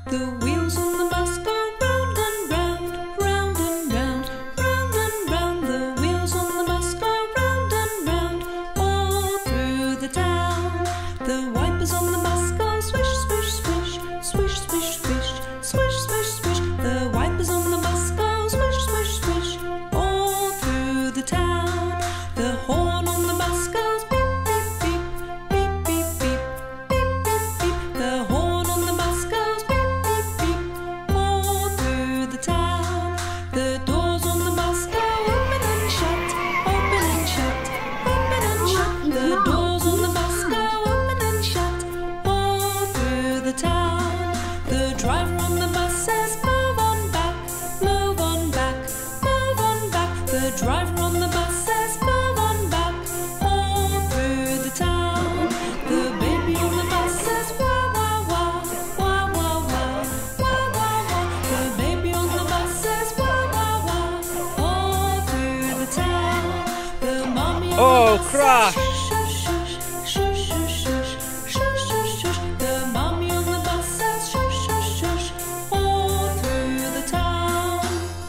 The wheels on the bus go round and round, round and round, round and round. The wheels on the bus go round and round, all through the town. The wipers on the bus go swish, swish, swish, swish, swish, swish, swish, swish, swish. The wipers on the bus go swish, swish, swish, all through the town. The horn on the bus goes beep, beep, beep, beep, beep, beep, beep, beep, beep. The horn on the bus goes beep, beep, beep, all through the town. The doors on the bus go open and shut, open and shut, open and shut. The doors on the bus go open and shut, all through the town. The driver on the bus says move on back, move on back, move on back. The driver on the bus says move on back, all through the town. The baby on the bus says wah wah wah, wah wah wah, wah wah wah. The baby on the bus says wah wah wah, all through the town. The mommy on the bus crash! says shush shush shush shush shush shush shush shush. The mommy on the bus says shush shush shush, all through the town.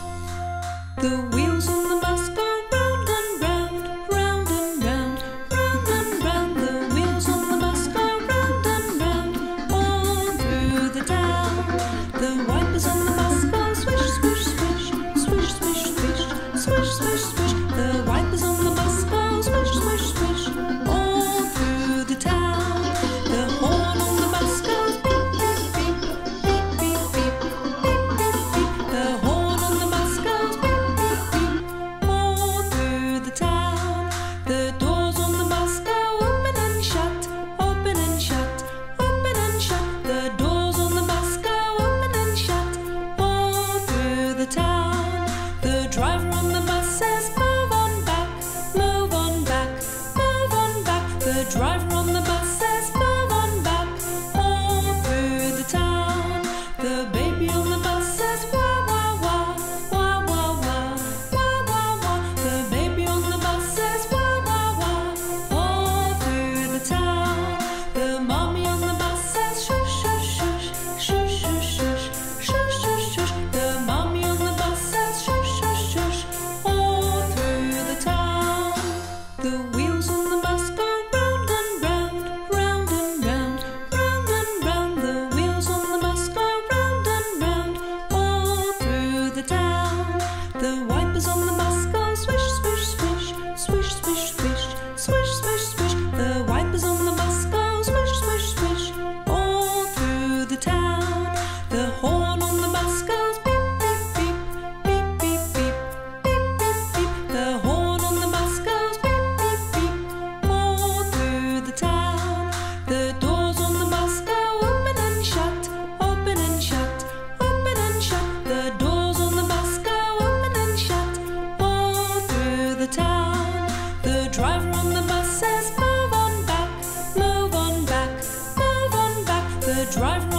The wheels on the bus go round and round, round and round, round and round. The wheels on the bus go round and round, all through the town. The wipers on the bus go swish, swish, swish, swish, swish, swish, swish, swish, swish. The wipers on the bus go swish, swish, swish, all through the town. The horn on the bus goes beep, beep, beep, beep, beep, beep, beep, beep, beep. The horn on the bus goes beep, beep, beep, all through the town. The doors on the bus go open and shut, open and shut, open and shut. The doors on the bus go open and shut, all through the town. The driver on the bus says move on back, move on back, move on back. The driver on the bus says move on back, all through the town. The baby on the bus says wah wah wah, wah wah wah, wah wah wah. The baby on the bus says wah wah wah, all through the town. The mommy on the bus says shush shush shush, shush shush shush, shush shush shush. The mommy on the bus says shush shush shush, all through the town. The wheels on the bus go round and round, round and round, round and round. The wheels on the bus go round and round, all through the town. The wipers on the bus go swish, swish, swish, swish, swish, swish, swish, swish, swish. The wipers on the bus go swish, swish, swish, all through the town. The horn on the bus goes beep, beep, beep, beep, beep, beep, beep, beep, beep. The horn on the bus goes beep, beep, beep, all through the town. The doors on the bus go open and shut, open and shut, open and shut. The doors on the bus go open and shut, all through the town. The driver on the bus says move on back, move on back, move on back. The driver